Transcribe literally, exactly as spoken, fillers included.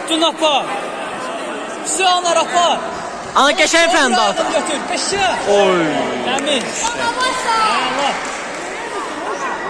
Tutun apar. Pisi anar apar. Ana qəşəng fəndə aldım. Götür. Qəşəng. Oy. Təmiz. Allah.